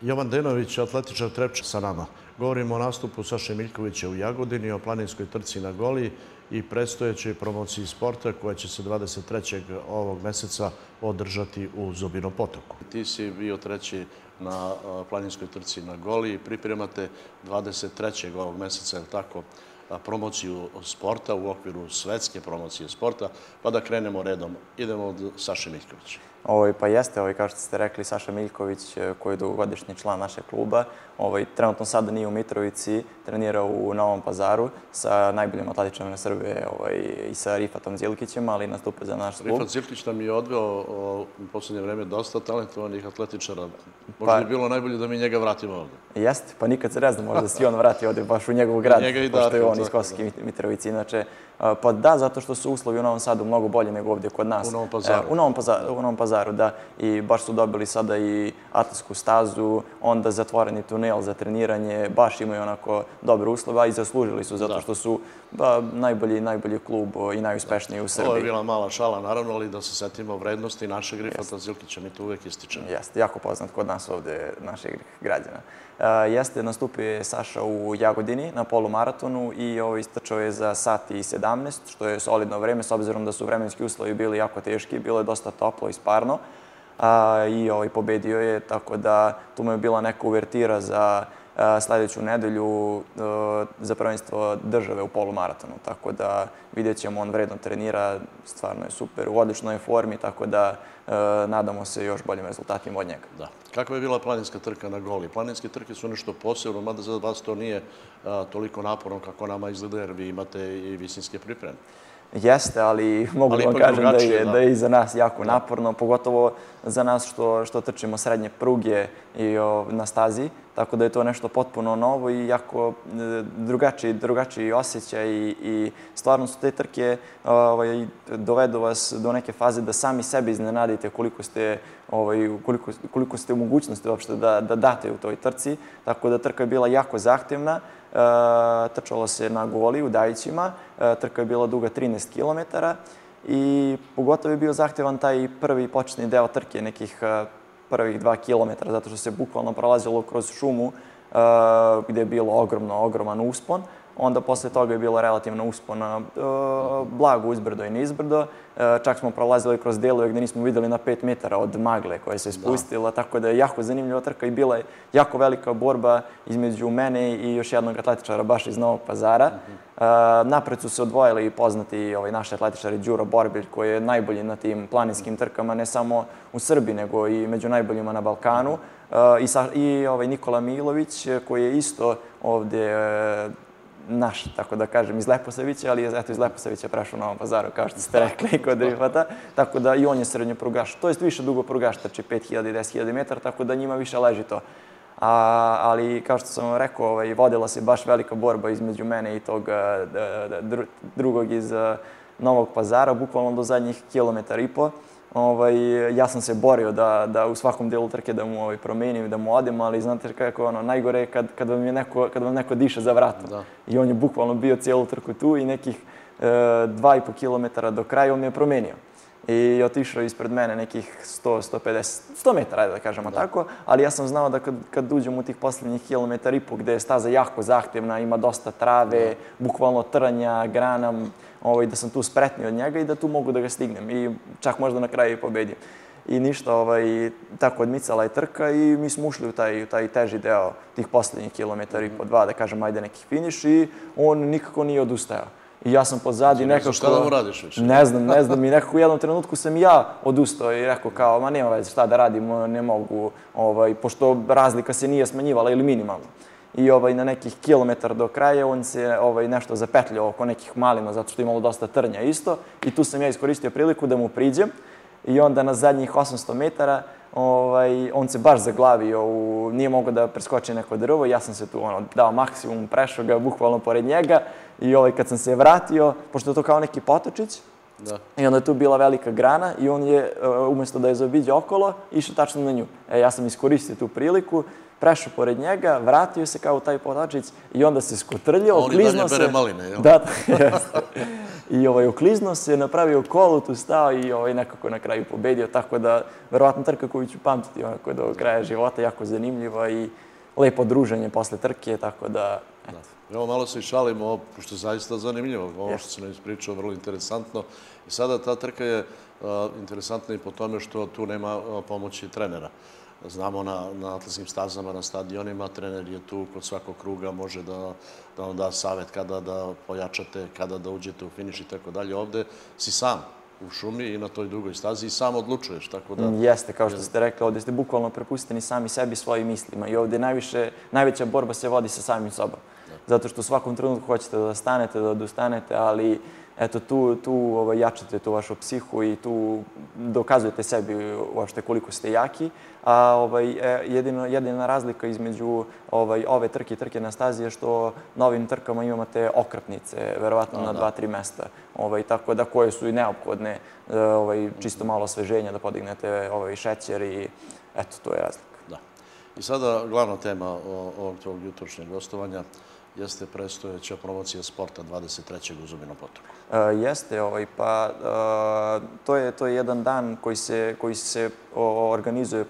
Jovan Denović, atletičar Trepča sa nama. Govorimo o nastupu Saše Miljkovića u Jagodini, o planinskoj trci na Goli i predstojećoj promociji sporta koja će se 23. ovog meseca održati u Zubinom Potoku. Ti si bio treći na planinskoj trci na Goli i pripremate 23. ovog meseca, je li tako, promociju sporta u okviru svetske promocije sporta, pa da krenemo redom. Idemo od Saše Miljkovića. Pa jeste, kao što ste rekli, Saša Miljković, koji je dugogodišnji član našeg kluba, trenutno sada nije u Mitrovici, trenira u Novom Pazaru sa najboljim atletičarima Srbije i sa Rifatom Zilkićem, ali nastupa za naš klub. Rifat Zilkić nam je odveo u poslednje vreme dosta talentovanih atletičara. Možda bi bilo najbolje da mi njega vratimo ovde. Jeste, pa nikad se ne zna, možda se i on vrati ovde baš u njegov grad, pošto je on iz Kosovske Mitrovice. Inače, pa da, zato što su uslovi u Novom Sadu mnogo bolje nego ovdje kod nas. U Novom Pazaru. U Novom Pazaru, da. I baš su dobili sada i atletsku stazu, onda zatvoreni tunel za treniranje, baš imaju onako dobre uslove, a i zaslužili su zato što su najbolji klub i najuspešniji u Srbiji. Ovo je bila mala šala, naravno, ali da se setimo vrednosti našeg Rifata Zilkića, mi to uvek ističemo. Jeste, jako poznat kod nas ovde, naših građana. Jeste, nastupio je Saša u Jagodini na polumaratonu i istrčao je za sat i 17, što je solidno vreme, s obzirom da su vremenski uslovi bili jako teški, bilo je dosta toplo i sparno. I pobedio je, tako da tu mu je bila neka uvertira za sljedeću nedelju za prvenstvo države u polumaratonu. Tako da vidjet ćemo, on vredno trenira, stvarno je super, u odličnoj formi, tako da nadamo se još boljim rezultatima od njega. Da. Kakva je bila planinska trka na Goli? Planinske trke su nešto posebno, mada za vas to nije toliko naporno kako nama izgleda, jer vi imate i visinske pripreme. Jeste, ali mogu vam kažem da je i za nas jako naporno, pogotovo za nas što trčimo srednje pruge na stazi, tako da je to nešto potpuno novo i jako drugačiji osjećaj i stvarno su te trke dovedu vas do neke faze da sami sebi iznenadite koliko ste u mogućnosti uopšte da date u toj trci, tako da trka je bila jako zahtevna. Trčalo se na Goli u Dajićima, trka je bila duga 13 km i pogotovo je bio zahtevan taj prvi početni deo trke, nekih prvih 2 km, zato što se bukvalno prolazilo kroz šumu gdje je bilo ogroman uspon. Onda posle toga je bilo relativno uspona, blago uzbrdo i nizbrdo. Čak smo prolazili kroz delove gdje nismo vidjeli na 5 metara od magle koja se spustila, tako da je jako zanimljiva trka i bila je jako velika borba između mene i još jednog atletičara baš iz Novog Pazara. Napred su se odvojili i poznati naši atletičari Đuro Borbilj, koji je najbolji na tim planinskim trkama, ne samo u Srbiji, nego i među najboljima na Balkanu. I Nikola Milović, koji je isto ovdje naš, tako da kažem, iz Leposavića, ali je iz Leposavića prešao u Novom Pazaru, kao što ste rekli, kod Rifata. Tako da i on je srednjo prugaš, to je više dugo prugaš, trči 5000 i 10.000 metara, tako da njima više leži to. Ali, kao što sam vam rekao, vodila se baš velika borba između mene i tog drugog iz Novog Pazara, bukvalno do zadnjih kilometar i po. Ja sam se borio da u svakom delu trke da mu promenim, da mu odem, ali znate kako najgore je kad vam neko diše za vratom. I on je bukvalno bio cijelu trku tu i nekih 2,5 km do kraja on me je promenio. I otišao ispred mene nekih 100 metara, ajde da kažemo tako, ali ja sam znao da kad uđem u tih posljednjih kilometar i po, gde je staza jako zahtevna, ima dosta trave, bukvalno trnja, grana, da sam tu spretniji od njega i da tu mogu da ga stignem i čak možda na kraju i pobedim. I ništa, tako odmicala je trka i mi smo ušli u taj teži deo tih posljednjih kilometar i po 2, da kažem, ajde neki finiš i on nikako nije odustajao. I ja sam pozadi nekako... Šta da mu radiš već? Ne znam, i nekako u jednom trenutku sam ja odustao i rekao kao, ma nema veze šta da radim, ne mogu, pošto razlika se nije smanjivala ili minimalno. I na nekih kilometar do kraja on se nešto zapetljao oko nekih malina, zato što je imalo dosta trnja isto. I tu sam ja iskoristio priliku da mu priđem. I onda na zadnjih 800 metara on se baš zaglavio, nije mogao da preskoči neko drvo. Ja sam se tu dao maksimum, prešao ga bukvalno pored njega. I kad sam se vratio, pošto je to kao neki potočić, I onda je tu bila velika grana i on je, umjesto da je zaobiđe okolo, išao tačno na nju. Ja sam iskoristio tu priliku, prešao pored njega, vratio se kao taj potačić i onda se skotrljao, okliznuo se. On i dalje bere maline, jel? Da, jeste. I okliznuo se, napravio kolo, tu stao i nekako na kraju pobedio, tako da verovatno trka koju ću pamtiti onako do kraja života, jako zanimljiva i lepo druženje posle trke, tako da, eto. Evo, malo se i šalimo, pošto je zaista zanimljivo. Ovo što se nam ispričao, vrlo interesantno. I sada ta trka je interesantna i po tome što tu nema pomoći trenera. Znamo na atletskim stazama, na stadionima, trener je tu kod svakog kruga, može da vam da savjet kada da pojačate, kada da uđete u finiš i tako dalje. Ovde si sam u šumi i na toj dugoj stazi i sam odlučuješ, tako da... Jeste, kao što ste rekli, ovde ste bukvalno prepusteni sami sebi svojim mislima i ovde najveća borba se vodi sa samim sobom. Zato što u svakom trenutku hoćete da stanete, da odustanete, ali eto, tu jačate tu vašu psihu i tu dokazujete sebi uopšte koliko ste jaki. A jedina razlika između ove trke i trke na stazi je što na ovim trkama imamo te okrapnice, verovatno na 2-3 mesta. Tako da koje su i neophodne, čisto malo osveženja da podignete šećer i eto, to je razlika. Da. I sada glavna tema ovog tvojeg jutrošnjeg gostovanja jeste predstojeća promocija sporta 23. u Zubinom Potoku. Jeste, pa to je jedan dan koji se organizuje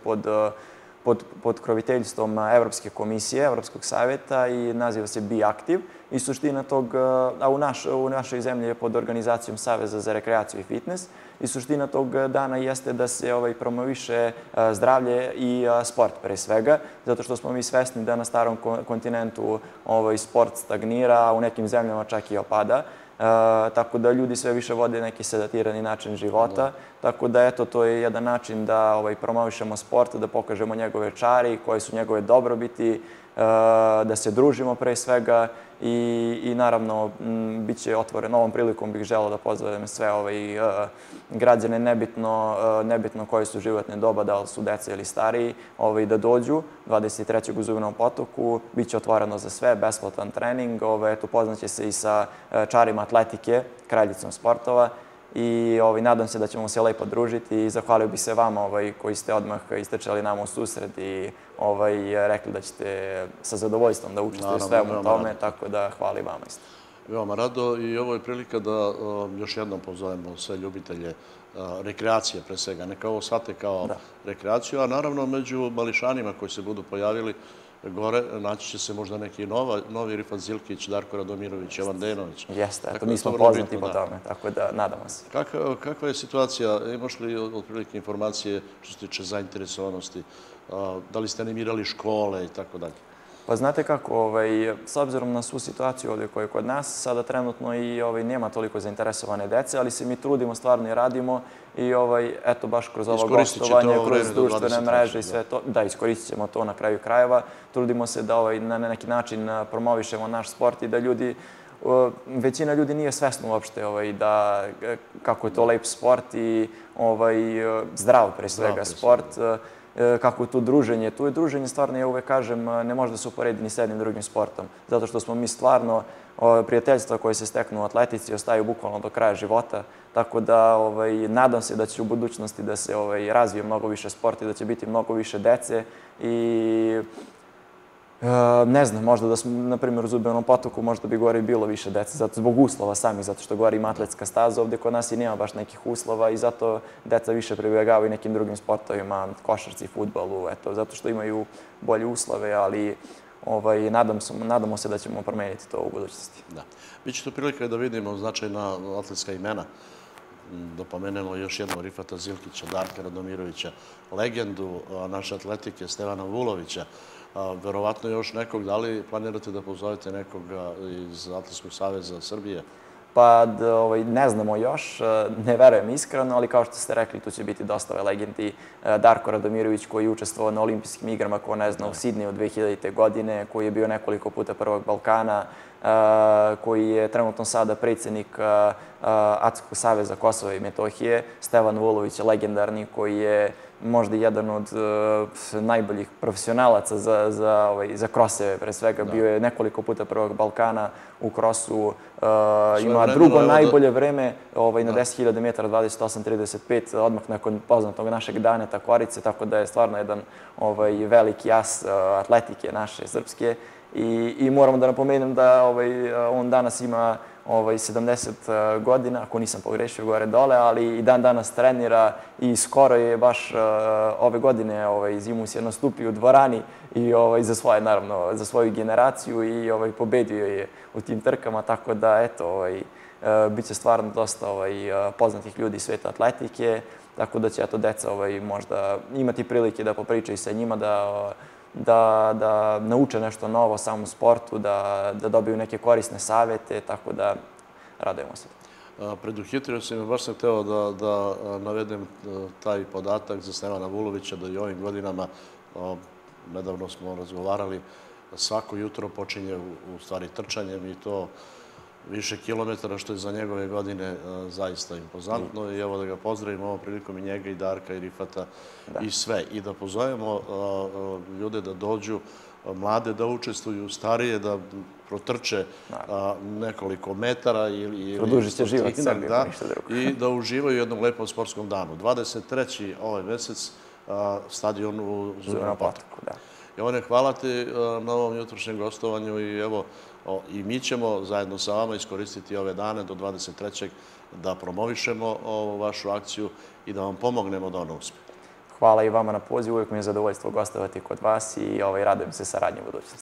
pod kroviteljstvom Evropske komisije, Evropskog savjeta i naziva se Be Active. I suština tog, a u našoj zemlji je pod organizacijom Saveza za rekreaciju i fitness. I suština tog dana jeste da se promoviše zdravlje i sport pre svega, zato što smo mi svesni da na starom kontinentu sport stagnira, a u nekim zemljama čak i opada. Tako da ljudi sve više vode neki sedatirani način života. Tako da, eto, to je jedan način da promovišemo sport, da pokažemo njegove čari, koje su njegove dobrobiti, da se družimo pre svega i naravno bit će otvoren. Ovom prilikom bih želeo da pozovem sve građane, nebitno koje su životne doba, da li su deca ili stariji, da dođu 23. u Zubinom Potoku. Biće otvoreno za sve, besplatan trening. Upoznaće se i sa čarima atletike, kraljicom sportova. I nadam se da ćemo se lepo družiti i zahvalio bih se vama koji ste odmah istrčali nama u susret i rekli da ćete sa zadovoljstvom da učestvujete u svemu tome, tako da hvala i vama isto. Veoma rado i ovo je prilika da još jednom pozovemo sve ljubitelje rekreacije pre svega. Neka ovo shvate kao rekreaciju, a naravno među mališanima koji se budu pojavili gore naći će se možda neki novi Rifat Zilkić, Darko Radomirović, Jovan Dejanović. Jeste, eto, mi smo poznati po tome, tako da nadamo se. Kakva je situacija? Imaš li otprilike informacije što se tiče zainteresovanosti? Da li ste animirali škole i tako dalje? Pa znate kako, s obzirom na svu situaciju ovdje koja je kod nas, sada trenutno i nema toliko zainteresovane dece, ali se mi trudimo, stvarno i radimo i eto, baš kroz ovo gostovanje, kroz društvene mreže i sve to, da, iskoristit ćemo to na kraju krajeva. Trudimo se da na neki način promovišemo naš sport i da ljudi, većina ljudi nije svesna uopšte kako je to lep sport i zdrav pre svega sport. Kako je tu druženje. Tu je druženje, stvarno, ja uvek kažem, ne može da se uporedi ni s jednim drugim sportom. Zato što smo mi stvarno prijateljstva koje se steknu u atletici ostaju bukvalno do kraja života. Tako da nadam se da će u budućnosti da se razvije mnogo više sport i da će biti mnogo više dece i ne znam, možda da smo, na primjer, u Zubinom Potoku možda bi gore bilo više dece, zbog uslova samih, zato što gore ima atletska staza, ovdje kod nas i nema baš nekih uslova i zato deca više pribjegavaju nekim drugim sportovima, košarci, fudbalu, eto, zato što imaju bolje uslove, ali nadamo se da ćemo promeniti to u budućnosti. Da. Biće to prilika da vidimo značajna atletska imena. Da pomenemo još jednog Rifata Zilkića, Darka Radomirovića, legendu naše atletike Stevana Vulovića, verovatno još nekog. Da li planirate da pozovete nekoga iz Atletskog saveza Srbije? Pa ne znamo još, ne verujem iskreno, ali kao što ste rekli, tu će biti dosta legendi. Darko Radomirović koji je učestvovao na olimpijskim igrama, ko ne zna, u Sidneju 2000. godine, koji je bio nekoliko puta prvog Balkana, koji je trenutno sada predsjednik Atletskog saveza Kosova i Metohije. Stevan Vulović je legendarni koji je možda jedan od najboljih profesionalaca za kroseve, pre svega. Bio je nekoliko puta prvog Balkana u krosu, ima drugo najbolje vreme na 10.000 metara, 28.35, odmah nakon poznatog našeg Daneta Korice, tako da je stvarno jedan veliki as atletike naše srpske. I moramo da napomenem da on danas ima 70 godina, ako nisam pogrešio gore dole, ali i dan danas trenira i skoro je baš ove godine zimus je nastupio u dvorani i za svoju generaciju i pobedio je u tim trkama, tako da eto, bit će stvarno dosta poznatih ljudi iz sveta atletike, tako da će eto deca možda imati prilike da popričaju sa njima, da nauče nešto novo o samom sportu, da dobiju neke korisne savete, tako da radujemo se. Preduhitrio sam i baš sam hteo da navedem taj podatak za Stevana Vulovića, da i ovim godinama, nedavno smo razgovarali, svako jutro počinje u stvari trčanjem i to više kilometara, što je za njegove godine zaista impozantno. I evo da ga pozdravimo ovom prilikom i njega, i Darka, i Rifata, i sve. I da pozovemo ljude da dođu, mlade da učestvuju, starije da protrče nekoliko metara ili produžit će život sebi, ništa drugo. I da uživaju u jednom lepom sportskom danu. 23. ovaj mesec, stadion u Zubinu Potoku. Jovane, hvala ti na ovom jutrošnjem gostovanju i evo, i mi ćemo zajedno sa vama iskoristiti ove dane do 23. da promovišemo ovu vašu akciju i da vam pomognemo da ona uspe. Hvala i vama na pozivu, uvijek mi je zadovoljstvo gostovati kod vas i radujem se saradnji u budućnosti.